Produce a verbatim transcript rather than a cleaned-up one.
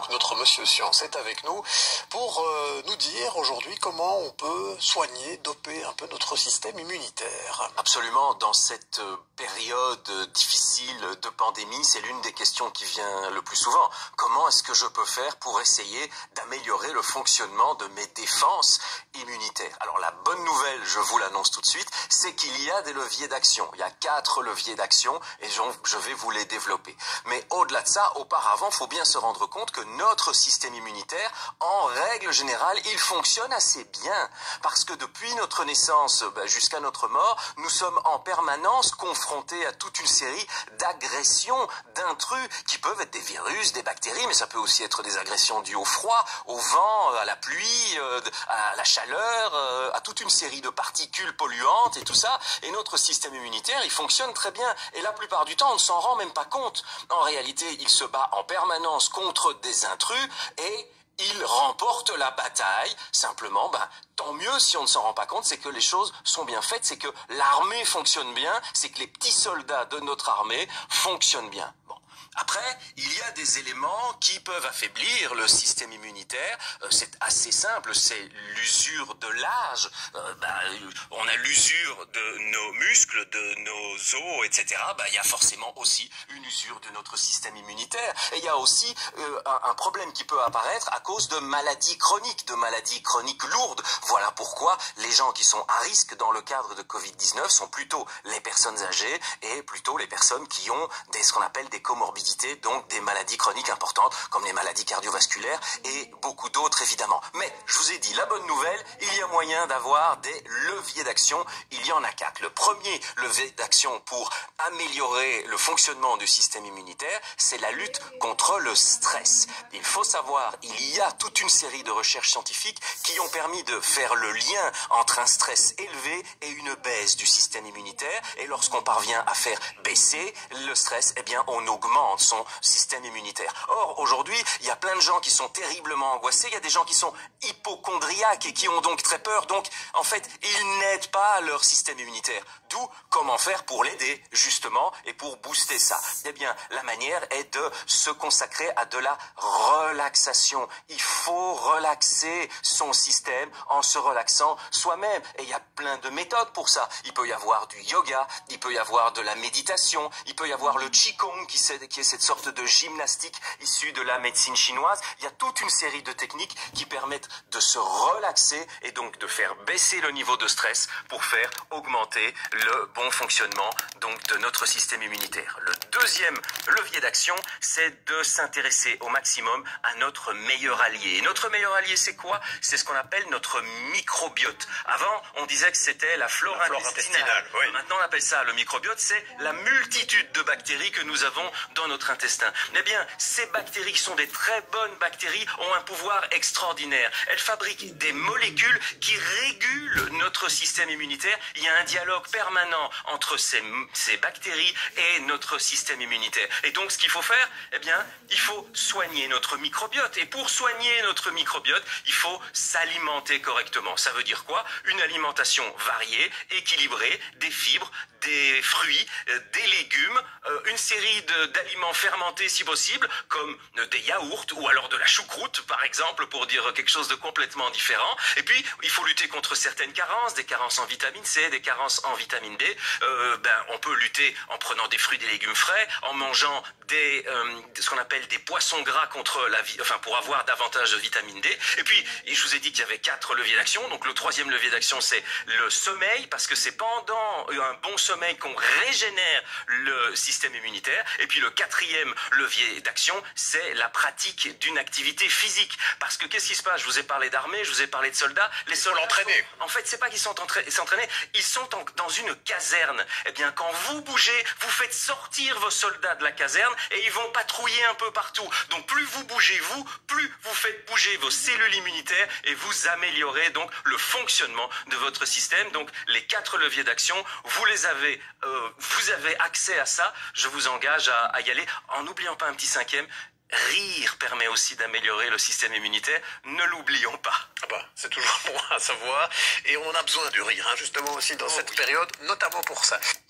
notre monsieur science, est avec nous pour euh, nous dire aujourd'hui comment on peut soigner, doper un peu notre système immunitaire. Absolument, dans cette période difficile de pandémie, c'est l'une des questions qui vient le plus souvent. Comment est-ce que je peux faire pour essayer d'améliorer le fonctionnement de mes défenses immunitaires? Alors la bonne nouvelle, je vous l'annonce tout de suite, c'est qu'il y a des leviers d'action. Il y a quatre leviers d'action et je vais vous les développer. Mais au-delà de ça, auparavant, il faut bien se rendre compte que notre système immunitaire, en règle générale, il fonctionne assez bien. Parce que depuis notre naissance ben, jusqu'à notre mort, nous sommes en permanence confrontés à toute une série d'agressions, d'intrus, qui peuvent être des virus, des bactéries, mais ça peut aussi être des agressions dues au froid, au vent, à la pluie, à la chaleur, à toute une série de particules polluantes et tout ça. Et notre système immunitaire, il fonctionne très bien. Et la plupart du temps, on ne s'en rend même pas compte. En réalité, il se bat en permanence contre des intrus et il remporte la bataille. Simplement, ben, tant mieux si on ne s'en rend pas compte, c'est que les choses sont bien faites, c'est que l'armée fonctionne bien, c'est que les petits soldats de notre armée fonctionnent bien. Bon. Après, il y a des éléments qui peuvent affaiblir le système immunitaire. Euh, c'est assez simple, c'est l'usure de l'âge. Euh, bah, on a l'usure de nos muscles, de nos os, et cetera. Bah, il y a forcément aussi une usure de notre système immunitaire. Et il y a aussi euh, un, un problème qui peut apparaître à cause de maladies chroniques, de maladies chroniques lourdes. Voilà pourquoi les gens qui sont à risque dans le cadre de Covid dix-neuf sont plutôt les personnes âgées et plutôt les personnes qui ont des, ce qu'on appelle des comorbidités, donc des maladies chroniques importantes comme les maladies cardiovasculaires et beaucoup d'autres évidemment. Mais je vous ai dit, la bonne nouvelle, il y a moyen d'avoir des leviers d'action. Il y en a quatre. Le premier levier d'action pour améliorer le fonctionnement du système immunitaire, c'est la lutte contre le stress. Il faut savoir, il y a toute une série de recherches scientifiques qui ont permis de faire le lien entre un stress élevé et une baisse du système immunitaire. Et lorsqu'on parvient à faire baisser le stress, eh bien on augmente son système immunitaire. Or, aujourd'hui, il y a plein de gens qui sont terriblement angoissés, il y a des gens qui sont hypochondriaques et qui ont donc très peur, donc en fait, ils n'aident pas leur système immunitaire. D'où, comment faire pour l'aider, justement, et pour booster ça? Eh bien, la manière est de se consacrer à de la relaxation. Il faut relaxer son système en se relaxant soi-même. Et il y a plein de méthodes pour ça. Il peut y avoir du yoga, il peut y avoir de la méditation, il peut y avoir le Qigong qui, qui est cette sorte de gymnastique issue de la médecine chinoise. Il y a toute une série de techniques qui permettent de se relaxer et donc de faire baisser le niveau de stress pour faire augmenter le bon fonctionnement donc de notre système immunitaire. Le deuxième levier d'action, c'est de s'intéresser au maximum à notre meilleur allié. Et notre meilleur allié, c'est quoi? C'est ce qu'on appelle notre microbiote. Avant, on disait que c'était la flore, la flore intestinale. intestinale oui. Maintenant, on appelle ça le microbiote. C'est la multitude de bactéries que nous avons dans notre intestin. Eh bien, ces bactéries, qui sont des très bonnes bactéries, ont un pouvoir extraordinaire. Elles fabriquent des molécules qui régulent notre système immunitaire. Il y a un dialogue permanent entre ces, ces bactéries et notre système immunitaire. Et donc, ce qu'il faut faire, eh bien, il faut soigner notre microbiote. Et pour soigner notre microbiote, il faut s'alimenter correctement. Ça veut dire quoi? Une alimentation variée, équilibrée, des fibres, des fruits, euh, des légumes, euh, une série d'aliments fermentés si possible, comme euh, des yaourts ou alors de la choucroute par exemple, pour dire quelque chose de complètement différent. Et puis il faut lutter contre certaines carences, des carences en vitamine C, des carences en vitamine D. Euh, ben, on peut lutter en prenant des fruits, des légumes frais, en mangeant des, euh, ce qu'on appelle des poissons gras contre la vie, enfin pour avoir davantage de vitamine D. Et puis je vous ai dit qu'il y avait quatre leviers d'action. Donc le troisième levier d'action, c'est le sommeil, parce que c'est pendant un bon sommeil qu'on régénère le système immunitaire. Et puis le quatrième levier d'action, c'est la pratique d'une activité physique. Parce que qu'est-ce qui se passe? Je vous ai parlé d'armée, je vous ai parlé de soldats. Les soldats entraînés. En fait, c'est pas qu'ils sont entraînés, ils sont en, dans une caserne. Eh bien, quand vous bougez, vous faites sortir vos soldats de la caserne et ils vont patrouiller un peu partout. Donc plus vous bougez vous, plus vous faites bouger vos cellules immunitaires et vous améliorez donc le fonctionnement de votre système. Donc les quatre leviers d'action, vous les avez, euh, vous avez accès à ça. Je vous engage à, à y aller en n'oubliant pas un petit cinquième. Rire permet aussi d'améliorer le système immunitaire, ne l'oublions pas. Ah bah, c'est toujours bon à savoir, et on a besoin du rire, hein, justement aussi dans oh, cette oui. période, notamment pour ça.